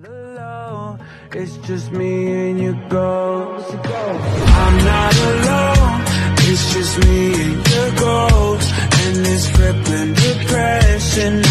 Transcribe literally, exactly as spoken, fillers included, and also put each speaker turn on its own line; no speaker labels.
alone, it's just me and your ghost. I'm not alone, it's just me and your ghost. And this crippling depression